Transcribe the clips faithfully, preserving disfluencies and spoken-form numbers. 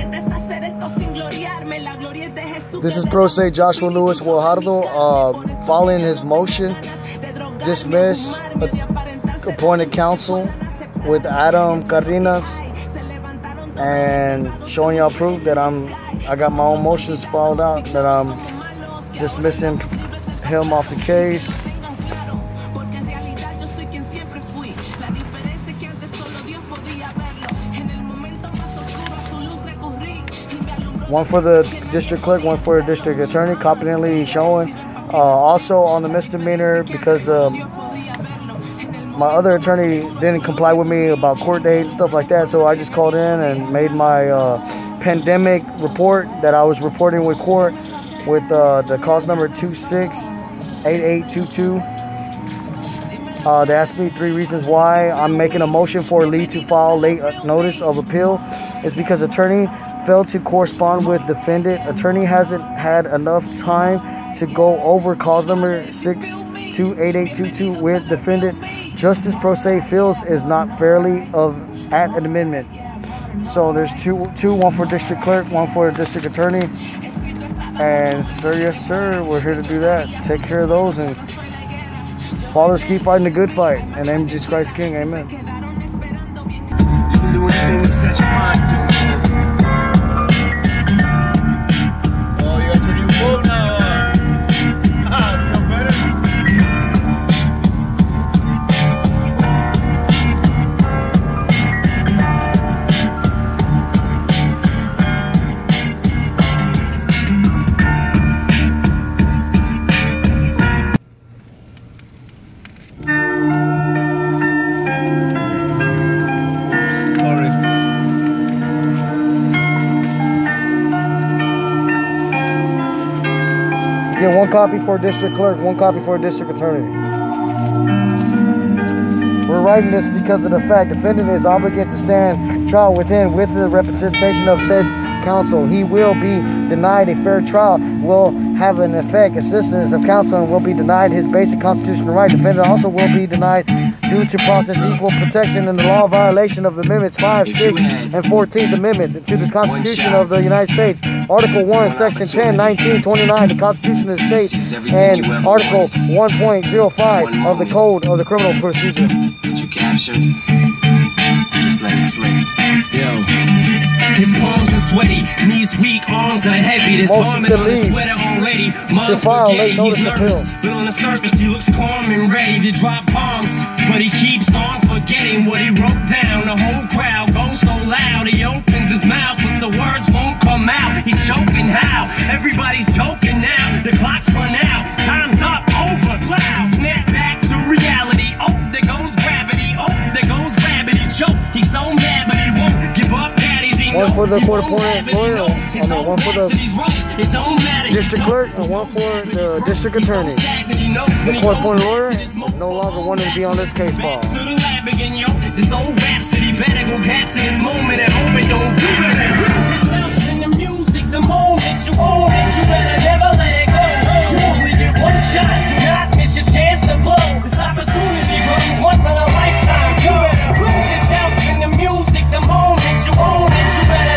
This is Pro Se Joshua Lewis Guajardo, uh, following his motion, dismiss appointed counsel with Adam Cardenas, and showing y'all proof that I'm, I got my own motions filed out, that I'm dismissing him off the case. One for the district clerk, one for the district attorney, competently showing. Uh, also on the misdemeanor, because um, my other attorney didn't comply with me about court date and stuff like that, so I just called in and made my uh, pandemic report that I was reporting with court with uh, the cause number two six eight eight two two. Uh, they asked me three reasons why I'm making a motion for leave to file late notice of appeal. It's because attorney failed to correspond with defendant. Attorney hasn't had enough time to go over cause number six two eight eight two two with defendant. Justice Pro Se feels is not fairly of at an amendment. So there's two, two, one for district clerk, one for district attorney. And sir, yes sir, we're here to do that. Take care of those, and fathers keep fighting the good fight. In the name of Jesus Christ King, amen. You can do anything you set your mind to. Get one copy for district clerk, one copy for district attorney. We're writing this because of the fact defendant is obligated to stand trial within with the representation of said counsel. He will be denied a fair trial, will have an effect assistance of counsel, and will be denied his basic constitutional right. Defendant also will be denied due to process equal protection in the law violation of amendments five, six, and fourteenth Amendment to the Constitution of the United States. Article one, Section ten, nineteen, twenty-nine, the Constitution of the state, and Article one point oh five of the Code of the Criminal Procedure. What you captured, just let it slip. Yo. His palms are sweaty, knees weak, arms are heavy. There's vomit on his sweater already. Mom's spaghetti, he's nervous, but on the surface he looks calm and ready to drop bombs. But he keeps on forgetting what he wrote down. The whole crowd goes so loud, he opens his mouth, but the words won't come out. He's choking how? Everybody's joking now. The clock's run out, time's up, over, loud. Snap back to reality. Oh, there goes gravity. Oh, there goes rabbit. He choke. He's so mad, but he won't give up. One for the court appointed lawyer, I mean, one for the district clerk, and one for the district attorney. The court appointed lawyer no longer wanting to be on this case file. This old rhapsody better go capture this moment and hope it don't do it. It's in the music, the moment you own it, you better never let it go. You only get one shot, do not miss your chance to blow. This opportunity comes once in a lifetime. You better lose yourself in the music, the moment you own it.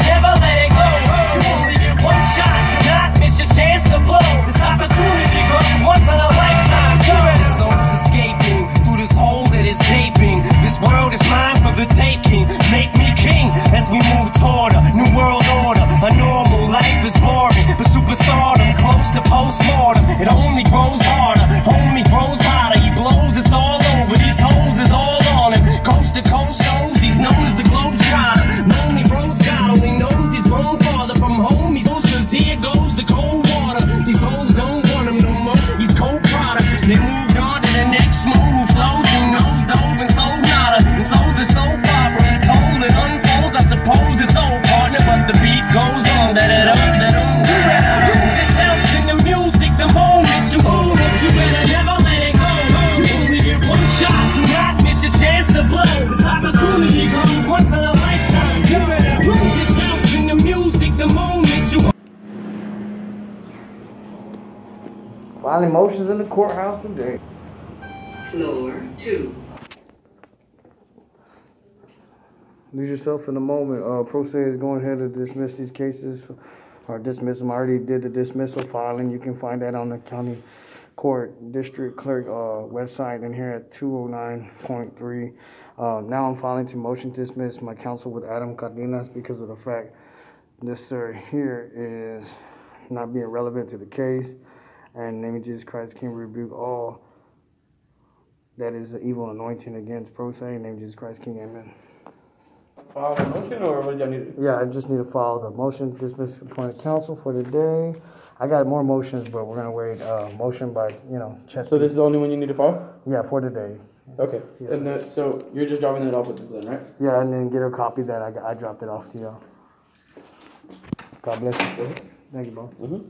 Chance to blow. This opportunity comes once in a lifetime. This soul's escaping through this hole that is gaping. This world is mine for the taking. Make me king as we move toward a new world order. A normal life is boring, but superstardom's close to postmortem. It only grows harder, only grows hotter. He blows, it's all over. These hoes is all on him. Coast to coast shows, he's known as the globe trotter. Lonely roads, God only knows he's grown farther from home. He's cause here goes the cold. These hoes don't want him no more. He's cold product. They moved on to the next move. Flows who knows dove and sold nada. So the soap opera is told and unfolds. I suppose it's old partner, but the beat goes on. Da da da da da. Lose yourself in the music the moment you own it. You better never let it go. You only get one shot. Do not miss your chance to blow. This opportunity comes once in a lifetime. You better lose yourself in the music the moment you. Filing motions in the courthouse today. Floor two. Lose yourself in the moment. Uh, Pro Se is going ahead to dismiss these cases, or dismiss them. I already did the dismissal filing. You can find that on the county court district clerk uh, website and here at two oh nine point three. Uh, now I'm filing to motion to dismiss my counsel with Adam Cardenas because of the fact this sir here is not being relevant to the case. And in the name of Jesus Christ, can rebuke all that is the evil anointing against Pro Se. In the name of Jesus Christ, King, amen. File a motion, or what do y'all need? Yeah, I just need to file the motion, dismiss appointed counsel for the day. I got more motions, but we're gonna wait. Uh, motion by you know chest. So this is the only one you need to file? Yeah, for the day. Okay. Yes, and then, so you're just dropping it off with this then, right? Yeah, and then get a copy that I got, I dropped it off to y'all. God bless you. Mm-hmm. Thank you, bro. Mm-hmm.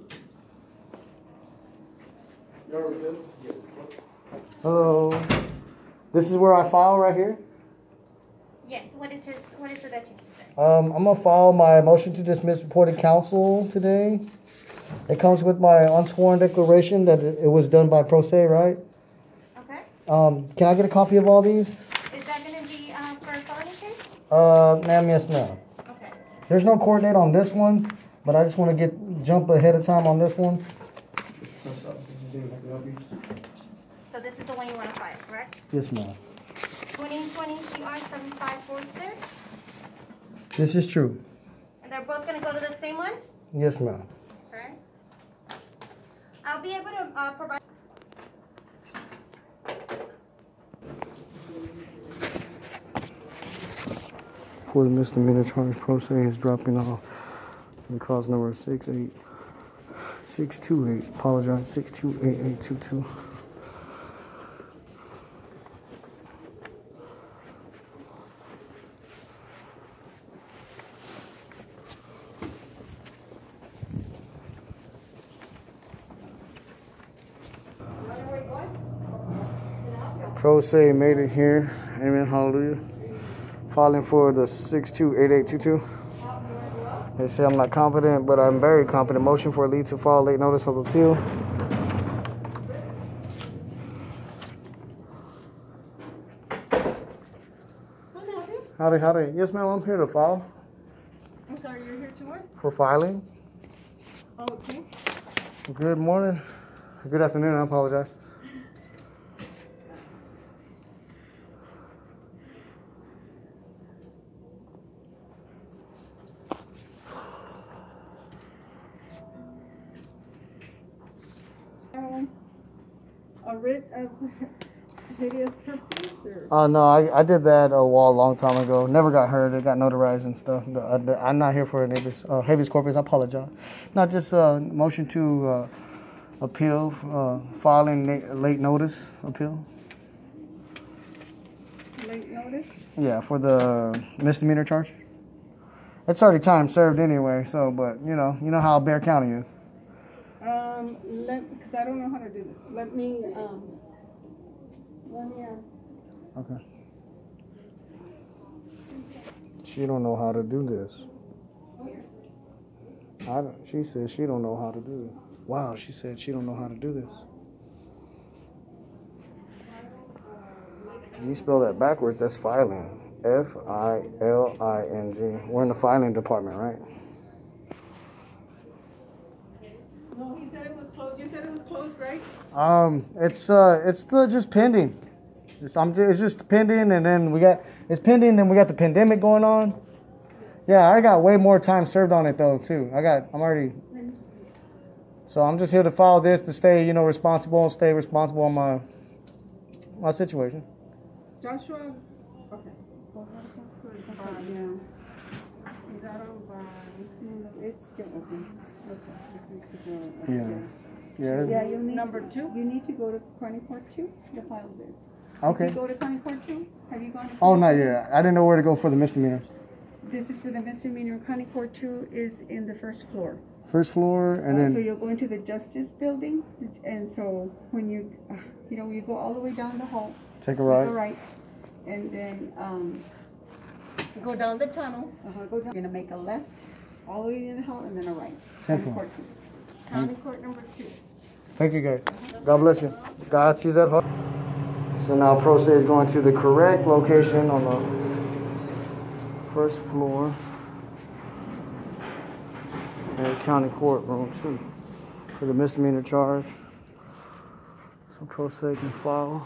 Hello. This is where I file right here. Yes, what is it, what is it that you said? Um, I'm gonna file my motion to dismiss appointed counsel today. It comes with my unsworn declaration that it, it was done by Pro Se, right? Okay. Um, can I get a copy of all these? Is that going to be um, for a felony case? Uh, ma'am, yes, ma'am. Okay. There's no court date on this one, but I just want to get jump ahead of time on this one. So this is the one you want to file, correct? Yes, ma'am. twenty twenty C R seven five four six. This is true. And they're both going to go to the same one? Yes, ma'am. Okay. I'll be able to uh, provide. For the misdemeanor charge, Pro Se is dropping off the cause number six eight six two eight. Apologize, six two eight eight two two. Pro Se made it here. Amen. Hallelujah. Filing for the six two eight eight two two. They say I'm not competent, but I'm very competent. Motion for lead to file late notice of appeal. Howdy, howdy. Yes, ma'am. I'm here to file. I'm sorry, you're here to what? For filing. Oh, okay. Good morning. Good afternoon. I apologize. Um, a writ of hideous purpose, or? Oh, uh, no, I, I did that a while, a long time ago. Never got hurt. It got notarized and stuff. Uh, I'm not here for a habeas, uh, habeas corpus. I apologize. Not just uh, motion to uh, appeal, uh, filing late, late notice appeal. Late notice? Yeah, for the misdemeanor charge. It's already time served anyway, so, but, you know, you know how Bear County is. Um, let, because I don't know how to do this. Let me, um, let me ask. Okay. She don't know how to do this. I don't, she said she don't know how to do it. Wow, she said she don't know how to do this. You spell that backwards, that's filing. F I L I N G. We're in the filing department, right? No, he said it was closed. You said it was closed, right? Um, it's uh, it's still just pending. It's, I'm just, it's just pending, and then we got it's pending, and we got the pandemic going on. Yeah, I got way more time served on it though too. I got I'm already. So I'm just here to file this to stay, you know, responsible and stay responsible on my my situation. Joshua, okay. Uh, yeah. Is that on by, it's still open. Okay. This is to go Yeah. upstairs. Yeah. Yeah, you need number two. You need to go to County Court two to file this. Okay. Did you go to County Court two? Have you gone to? Oh, not yet. I didn't know where to go for the misdemeanor. This is for the misdemeanor. County Court two is in the first floor. First floor, and Uh, then. so you'll go into the Justice Building, and so when you, uh, you know, you go all the way down the hall. Take a right. Take a right, and then um, go down the tunnel. Uh-huh, go down. You're gonna make a left, all the way in the hall, and then a right. Same County floor. Court two. County Court number two. Thank you, guys. God bless you. God sees at heart. So now Pro Se is going to the correct location on the first floor. And county courtroom too. For the misdemeanor charge. Some pro se can file.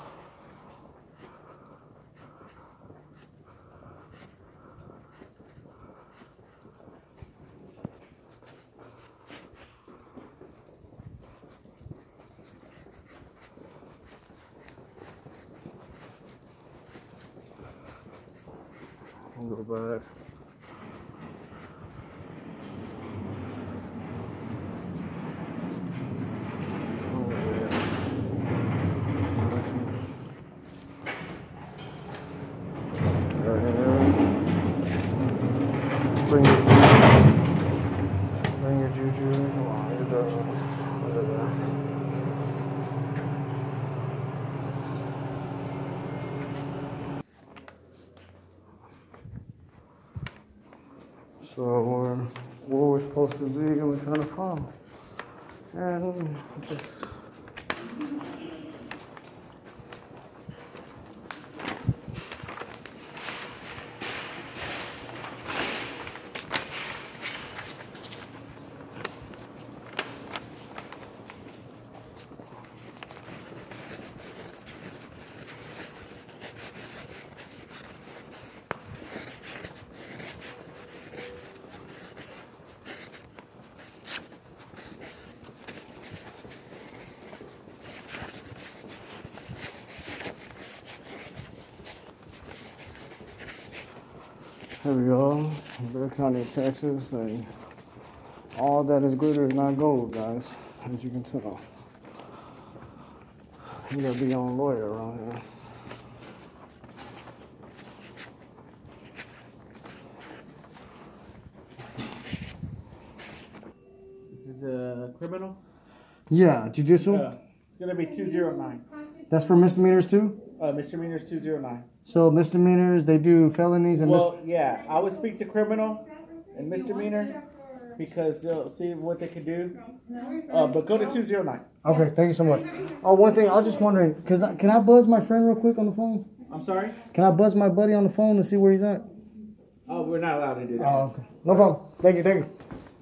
I'll go back. Oh, yeah. Bring your, bring your juju. Come on, you're done. Look at that. So we're where we're supposed to be and we're trying to follow. And just here we go, Bear County, Texas. And all that is glitter is not gold, guys, as you can tell. You gotta be your own lawyer around here. This is a criminal? Yeah, jujitsu? Uh, it's going to be two oh nine. That's for misdemeanors too? Uh, misdemeanors two oh nine. So misdemeanors, they do felonies and Well, yeah, I would speak to criminal and misdemeanor because they'll see what they can do. Uh, but go to two oh nine. Okay, thank you so much. Oh, one thing, I was just wondering, cause I, can I buzz my friend real quick on the phone? I'm sorry? Can I buzz my buddy on the phone to see where he's at? Oh, we're not allowed to do that. Oh, okay. No problem. Thank you, thank you.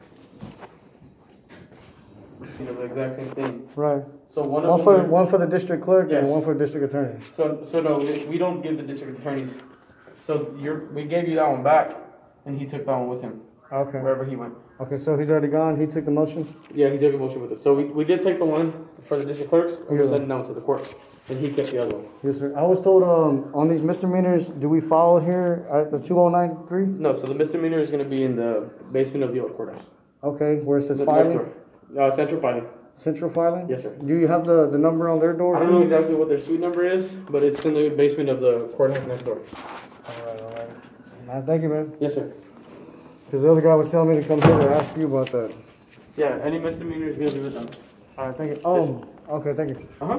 You know, the exact same thing. Right. So one of One them. for were- one for the district clerk Yes. and one for the district attorney. So so no, we don't give the district attorneys. So you're we gave you that one back, and he took that one with him Okay. wherever he went. Okay, so he's already gone. He took the motion. Yeah, he took a motion with him. So we, we did take the one for the district clerks, and we Yeah. sent it down to the court, and he kept the other one. Yes, sir. I was told um on these misdemeanors, do we follow here at the two oh nine three? No, so the misdemeanor is going to be in the basement of the old courthouse. Okay, where it says The next filing, door. Uh, central filing. central filing. Yes, sir. Do you have the the number on their door? I don't know exactly what their suite number is, but it's in the basement of the courthouse next door. All right, all right. Nah, thank you, man. Yes, sir. Because the other guy was telling me to come here to ask you about that. Yeah, any misdemeanor is going to be with them. All right, thank you. Oh, okay, thank you. Uh huh.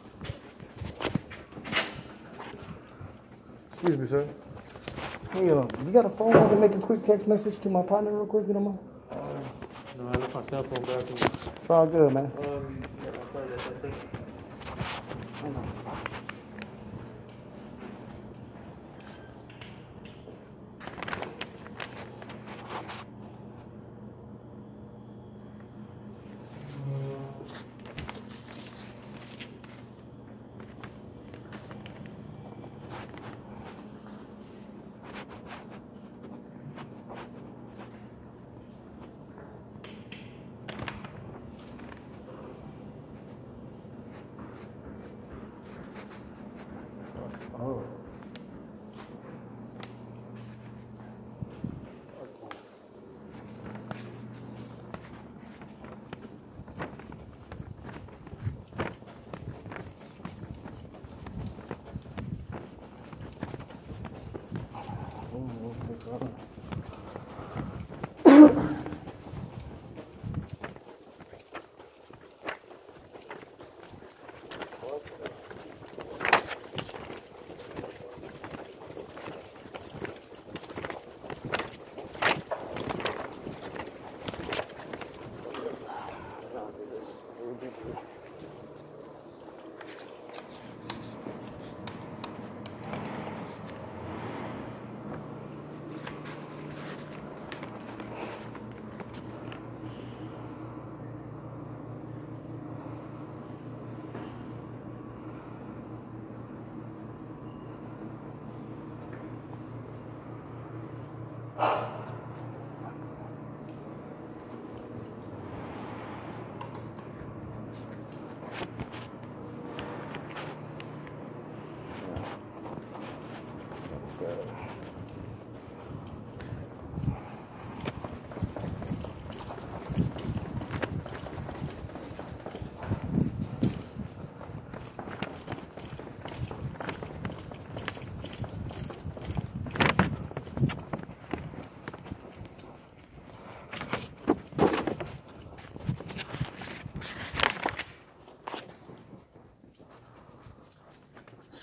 Excuse me, sir. Hey, uh, you got a phone? I can make a quick text message to my partner real quick, you don't mind? No, I left my cell phone back. In, It's all good, man. um, yeah, sorry, that's, that's it.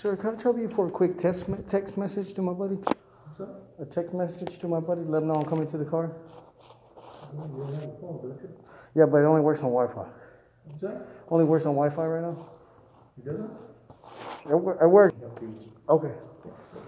Sir, can I trouble you for a quick text me- text message to my buddy? What's up? A text message to my buddy. Let him know I'm coming to the car. You don't have a phone, don't you? Yeah, but it only works on Wi-Fi. What's that? Only works on Wi-Fi right now. It doesn't? It, wor- it works. Help you. Okay.